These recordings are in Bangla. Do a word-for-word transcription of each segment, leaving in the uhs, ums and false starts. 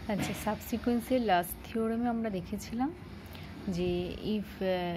আচ্ছা, সাবসিকোয়েন্সের লাস্ট থিওরেমে আমরা দেখেছিলাম যে if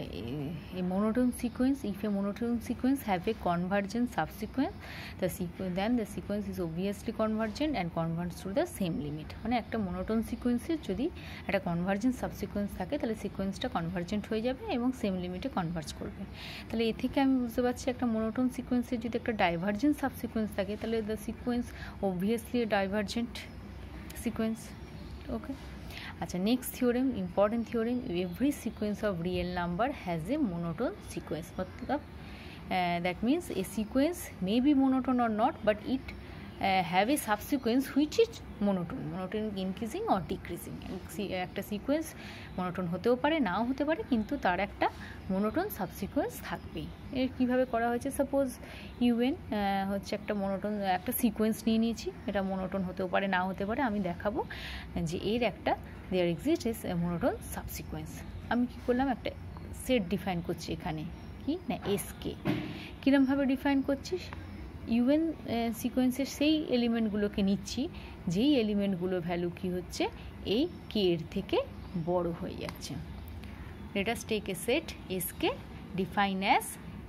a monotone sequence if a monotone sequence have a convergent subsequence the sequence then the sequence is obviously convergent and converge to the same limit. মানে একটা মোনোটোন সিকোয়েন্সের যদি একটা কনভার্জেন্ট সাবসিকোয়েন্স থাকে তাহলে সিকোয়েন্সটা কনভার্জেন্ট হয়ে যাবে এবং সেম লিমিটে কনভার্জ করবে। তাহলে এ থেকে আমি বুঝতে পারছি একটা মোনোটোন সিকোয়েন্সের যদি একটা ডাইভার্জেন্ট সাবসিকোয়েন্স থাকে তাহলে the sequence obviously divergent sequence. Okay, আচ্ছা, next theorem, important theorem, every sequence of real number has a monotone sequence. मतलब that means a sequence may be monotone or not but it have a subsequence which is monotone monotone increasing or decreasing. একটা সিকোয়েন্স মোনোটোন হতেও পারে, নাও হতে পারে, কিন্তু তার একটা মোনোটোন সাবসিকোয়েন্স থাকবেই। এর কীভাবে করা হয়েছে, সাপোজ ইউএন হচ্ছে একটা মোনোটোন একটা সিকোয়েন্স নিয়ে নিয়েছি, এটা মোনোটোন হতেও পারে, নাও হতে পারে। আমি দেখাবো যে এর একটা there exists monotone subsequence. আমি কী করলাম, একটা সেট ডিফাইন করছি এখানে, কি না এসকে। কীরমভাবে ডিফাইন করছিস, ইউএন সিকোয়েন্সের সেই এলিমেন্টগুলোকে নিচ্ছি যেই এলিমেন্টগুলো ভ্যালু কী হচ্ছে এই কে এর থেকে বড় হয়ে যাচ্ছে। Let us take a set Sk defined as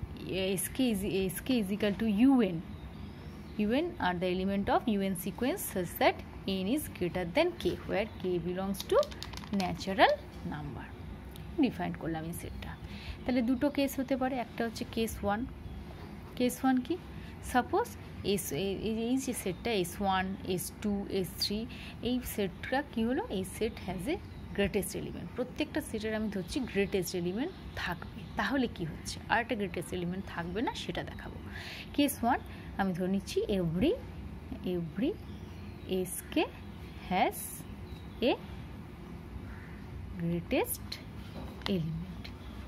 Sk is Sk is equal to Un. Un are the element of Un sequence such that n is greater than k, where k belongs to natural number. Define করলাম এই সেটটা। তাহলে দুটো কেস হতে পারে, একটা হচ্ছে কেস ওয়ান। কেস ওয়ান কি, সাপোজ এস এই যে সেটটা S one S two S three, এই সেটটা কী হলো, এই set has a greatest element. প্রত্যেকটা সেটের আমি ধরছি গ্রেটেস্ট এলিমেন্ট থাকবে। তাহলে কি হচ্ছে, আর একটা গ্রেটেস্ট এলিমেন্ট থাকবে না সেটা দেখাবো। কেস ওয়ান আমি ধরে নিচ্ছি every every SK has a greatest element.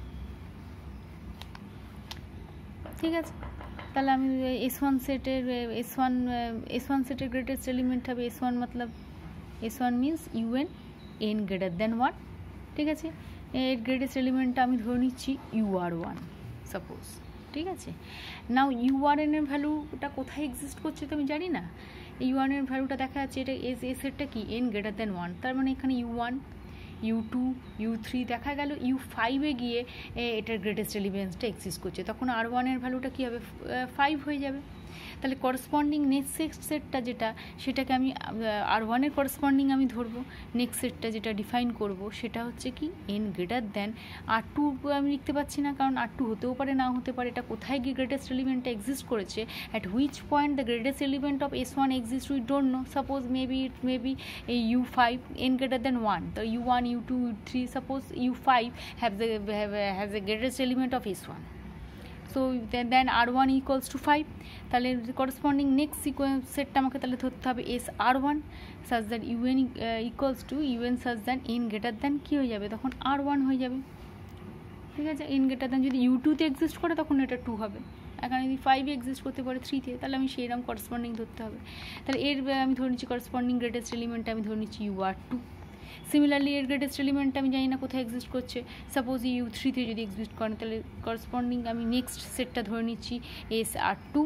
ঠিক আছে, তাহলে আমি এস ওয়ান সেটের এস ওয়ান এস ওয়ান সেটের গ্রেটেস্ট এলিমেন্ট হবে এস ওয়ান, মতলব S one means UN N greater than one. ঠিক আছে, এর গ্রেটেস্ট এলিমেন্টটা আমি ধরে নিচ্ছি ইউ আর ওয়ান সাপোজ। ঠিক আছে, নাও ইউ আর এন এর ভ্যালুটা কোথায় এক্সিস্ট করছে তো আমি জানি না। ইউ আর এর ভ্যালুটা দেখা যাচ্ছে এটা এস এ সেটটা কি এন গ্রেটার দেন ওয়ান, তার মানে এখানে U one U two U three দেখা গেল ইউ ফাইভে গিয়ে এটার গ্রেটেস্ট এলিমেন্টসটা এক্সিস্ট করছে, তখন আর ওয়ানের ভ্যালুটা কী হবে, ফাইভ হয়ে যাবে। তাহলে করসপন্ডিং নেক্সট সেটটা যেটা সেটাকে আমি আর ওয়ানের করসপন্ডিং আমি ধরবো। নেক্সট সেটটা যেটা ডিফাইন করব সেটা হচ্ছে কি এন গ্রেটার দেন আর টু। আমি লিখতে পারছি না কারণ আর টু হতেও পারে, নাও হতে পারে। এটা কোথায় গিয়ে গ্রেটেস্ট এলিমেন্টটা এক্সিস্ট করেছে, at which point the greatest element of S one exist we don't know. Suppose maybe it maybe U five N greater than one, তো U one U two U three, suppose U five have the has the greatest element of S one. So then R one equals to five. তাহলে করসপন্ডিং নেক্সট সিকোয়েন্স সেটটা আমাকে তাহলে ধরতে হবে S R one such that UN equals to UN such that N greater than কী হয়ে যাবে, তখন আর ওয়ান হয়ে যাবে। ঠিক আছে, এন গ্রেটার দ্যান যদি ইউ টুতে এক্সিস্ট করে তখন এটা টু হবে। এখানে যদি ফাইভে এক্সিস্ট করতে পারে থ্রিতে, তাহলে আমি সেই রকম করসপন্ডিং ধরতে হবে। তাহলে এর আমি ধরে নিচ্ছি করসপন্ডিং গ্রেটেস্ট এলিমেন্ট আমি ধরে নিচ্ছি ইউ আর টু। সিমিলারলি এর গ্রেটেস্ট এলিমেন্ট আমি জানি না কোথায় এক্সিস্ট করছে, সাপোজ ইউ থ্রিতে যদি এক্সিস্ট করেন তাহলে করসপন্ডিং আমি নেক্সট সেটটা ধরে নিচ্ছি S R two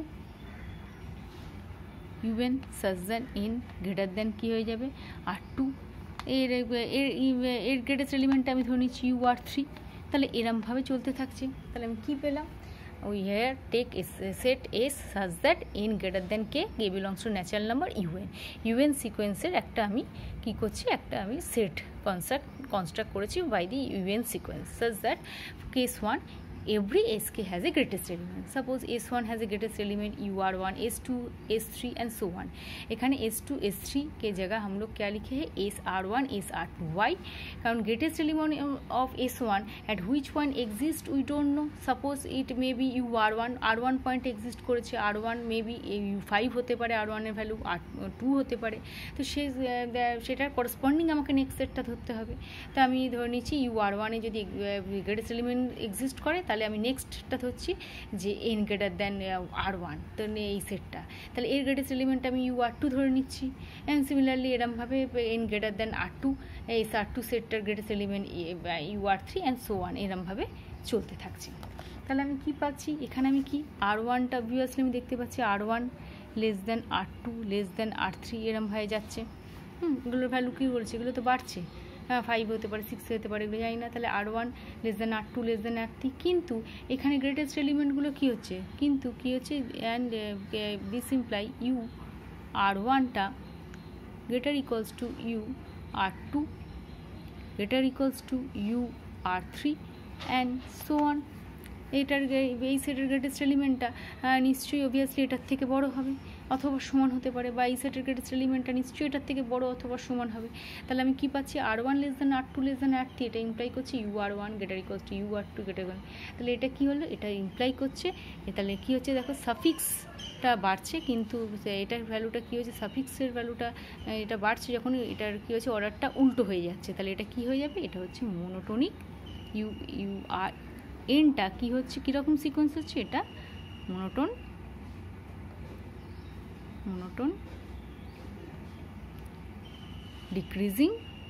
UN such than N greater than কী হয়ে যাবে আর টু। এর এর গ্রেটেস্ট এলিমেন্টটা আমি ধরে নিচ্ছি ইউ আর থ্রি। তাহলে এরমভাবে চলতে থাকছে। তাহলে আমি কী পেলাম, we here take a set S such that n greater than k, k belongs to natural number un. un সিকোয়েন্সের একটা আমি কি করছি, একটা আমি সেট কনস্ট্রাক্ট কনস্ট্রাক্ট করেছি by the un sequence such that case one every sk has a greatest element. Suppose s one has a greatest element u r one, s two, s three and so on. এখানে s two, s three के जगह हम लोग क्या लिखे हैं s r one, s r two. Why? কারণ greatest element of s one at which point exist we don't know. Suppose it may be u r one, r one point exist করেছে, r one maybe u five হতে পারে, r one এর ভ্যালু r two হতে পারে। তো সে সেটার করসপন্ডিং আমাকে নেক্সট সেটটা ধরতে হবে। তো আমি ধরে নিচ্ছি ইউ আর ওয়ানে যদি গ্রেটেস্ট এলিমেন্ট এক্সিস্ট করে তাহলে আমি নেক্সটটা ধরছি যে এন গ্রেটার দেন আর ওয়ান, তো এই সেটটা। তাহলে এর গ্রেটেস্ট এলিমেন্ট আমি ইউ আর টু ধরে নিচ্ছি। অ্যান্ড সিমিলারলি এরমভাবে এন গ্রেটার দেন আর টু, এস আর টু সেটটার greatest element U R three and so on, এরমভাবে চলতে থাকছে। তাহলে আমি কি পাচ্ছি, এখানে আমি কি আর ওয়ানটা অবভিয়াসলি আমি দেখতে পাচ্ছি আর ওয়ান লেস দেন আর two less than r three এরমভাবে যাচ্ছে। হুম এগুলোর ভ্যালু কী বলছে, এগুলো তো বাড়ছে, হ্যাঁ ফাইভ হতে পারে, সিক্স হতে পারে, এগুলো জানি না। তাহলে আর ওয়ান লেস দেন আর two less than r three, কিন্তু এখানে গ্রেটেস্ট এলিমেন্টগুলো কী হচ্ছে, কিন্তু কী হচ্ছে, and this imply u r ওয়ানটা greater equals to u R two greater equals to u R three and so on. এটার এই সেটের গ্রেটেস্ট এলিমেন্টটা নিশ্চয়ই অবভিয়াসলি এটার থেকে বড় হবে অথবা সমান হতে পারে, বা এই সেটের গ্রেটেস্ট এলিমেন্টটা নিশ্চয়ই এটার থেকে বড় অথবা সমান হবে। তাহলে আমি কি পাচ্ছি, আর ওয়ান লেস দেন আর two less than r three, এটা ইমপ্লাই করছে u r one greater equals to u R two greater one. তাহলে এটা কি হলো, এটা ইমপ্লাই করছে, তাহলে কি হচ্ছে দেখো সাফিক্সটা বাড়ছে, কিন্তু এটার ভ্যালুটা কী হচ্ছে, সাফিক্সের ভ্যালুটা এটা বাড়ছে যখন এটার কী হচ্ছে অর্ডারটা উল্টো হয়ে যাচ্ছে, তাহলে এটা কি হয়ে যাবে, এটা হচ্ছে মোনোটোনিক ইউ ইউ আর এনটা কী হচ্ছে, কীরকম সিকোয়েন্স হচ্ছে, এটা monotone monotone decreasing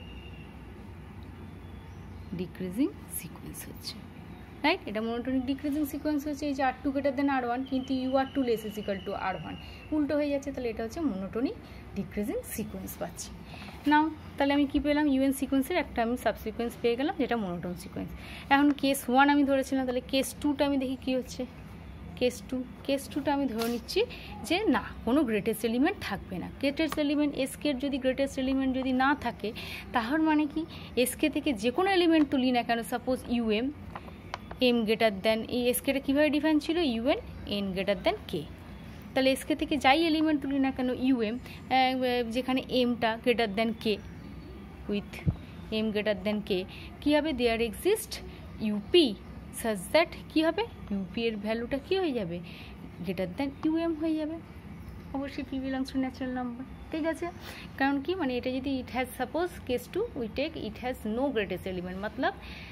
decreasing sequence হচ্ছে, রাইট। এটা মোনোটোনিক ডিক্রিজিং সিকোয়েন্স হচ্ছে, এই যে আর টু গ্রেটার দেন আর ওয়ান, কিন্তু u R two less is equal to r one, উল্টো হয়ে যাচ্ছে, তাহলে এটা হচ্ছে মোনোটোনিক ডিক্রিজিং সিকোয়েন্স পাচ্ছি। নাও তাহলে আমি কী পেলাম, ইউএন সিকোয়েন্সের একটা আমি সাবসিকোয়েন্স পেয়ে গেলাম যেটা মোনোটোন সিকোয়েন্স। এখন কেস ওয়ান আমি ধরেছিলাম, তাহলে কেস টুটা আমি দেখি কী হচ্ছে। কেস টু কেস টুটা আমি ধরে নিচ্ছি যে না, কোনো গ্রেটেস্ট এলিমেন্ট থাকবে না। গ্রেটেস্ট এলিমেন্ট এসকের যদি গ্রেটেস্ট এলিমেন্ট যদি না থাকে, তাহলে মানে কি এসকে থেকে যে কোনো এলিমেন্ট তুলি না কেন, suppose u m m greater than, এই এসকেটা কীভাবে ডিফাইন ছিল, u n N greater than k, তাহলে এসকে থেকে যাই এলিমেন্ট তুলি না কেন ইউএম, যেখানে এমটা greater than k, with m greater than k, কী হবে, there exist u p such that কী হবে, ইউপি এর ভ্যালুটা কী হয়ে যাবে, গ্রেটার দেন ইউএম হয়ে যাবে, অবশ্যই p belongs to natural number, ঠিক আছে। কারণ কি, মানে এটা যদি it has suppose case two we take it has no greatest element, মতলব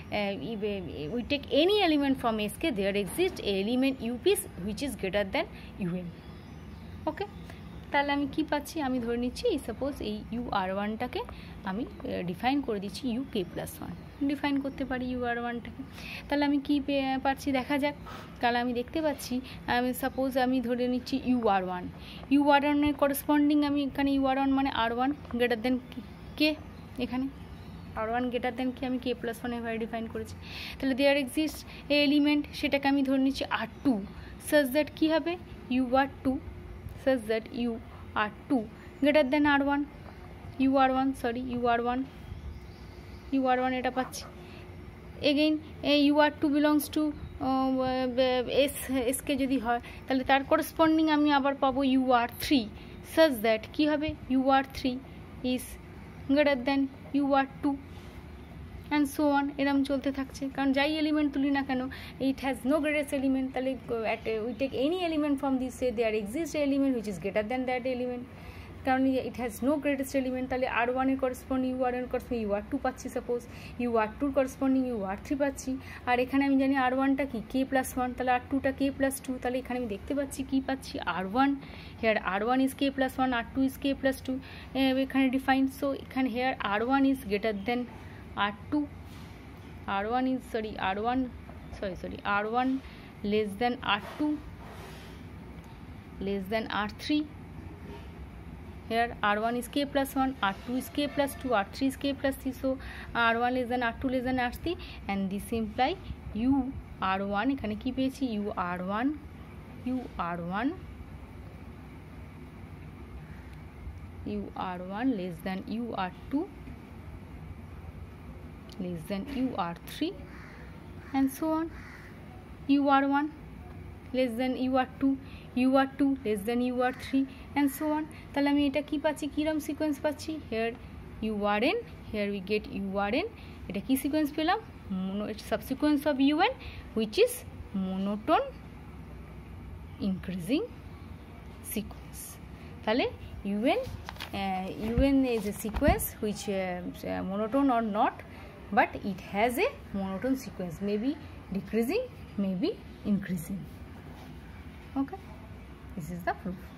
we take any element from s k, there exist a element u p's which is greater than u m, okay. তাহলে আমি কি পাচ্ছি, আমি ধরে নিচ্ছি সাপোজ এই ইউ আর ওয়ানটাকে আমি ডিফাইন করে দিচ্ছি u k plus one, define করতে পারি ইউ আর ওয়ানটাকে। তাহলে আমি কী পাচ্ছি দেখা যাক, তাহলে আমি দেখতে পাচ্ছি আমি সাপোজ আমি ধরে নিচ্ছি you r one, u r ওয়ানের করসপন্ডিং আমি এখানে ইউ আর ওয়ান মানে আর ওয়ান গ্রেটার দেন কে, এখানে আর ওয়ান গ্রেটার দেন কি আমি কে প্লাস ওয়ান এভাবে ডিফাইন করেছি। তাহলে দেয়ার এক্সিস্ট এ এলিমেন্ট, সেটাকে আমি ধরে নিচ্ছি আর টু, সাচ দ্যাট কী হবে, u R two such that u are two greater than r one, u are one sorry u are one u are one এটা পাচ্ছি। Again u are two belongs to s s কে যদি হয় তাহলে তার করসপন্ডিং আমি আবার পাবো u are three such that কি হবে, u are three is greater than u are two and so on, এরম চলতে থাকছে। কারণ যাই এলিমেন্ট তুলি না কেন it has no greatest element, তাহলে we take any element from this set there exist element which is greater than that element, কারণ it has no greatest element, তাহলে আর ওয়ানের corresponding u r one corresponding u আর টু পাচ্ছি, সাপোজ ইউ আর টুর করসপন্ডিং ইউ আর থ্রি পাচ্ছি, আর এখানে আমি জানি আর ওয়ানটা কি কে প্লাস ওয়ান, তাহলে আর টুটা কে প্লাস টু, তাহলে এখানে আমি দেখতে পাচ্ছি কী পাচ্ছি r one, here r one is k plus one, r two is k plus two, এখানে ডিফাইন, সো এখানে here r one is greater than R two, R one is sorry R one sorry sorry R one less than R two less than R three, here R one is K plus one, R two is K plus two, R three is K plus three, so R one less than R two less than R three, and this imply U R one এখানে কি পেয়েছি U R one U R one U R one less than U R two less than U R three and so on, U R one less than U R two, U R two less than U R three and so on। তাহলে আমি এটা কি পাচ্ছি, কিরম সিকোয়েন্স পাচ্ছি, here U R N, here we get U R N, এটা কি সিকোয়েন্স পেলাম, subsequence of U N which is monotone increasing sequence। তাহলে U N uh, U N is a sequence which uh, uh, monotone or not, but it has a monotone sequence, maybe decreasing, maybe increasing, okay, this is the proof।